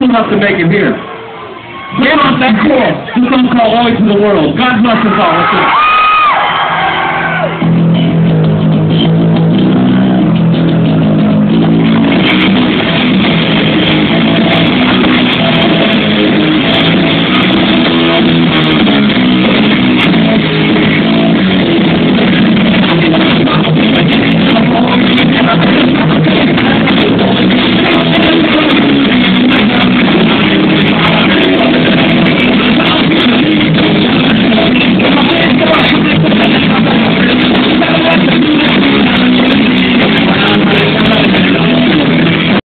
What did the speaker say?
still have to make it here. Game on that cool. This song called Always to the World. God bless us all. Let's go.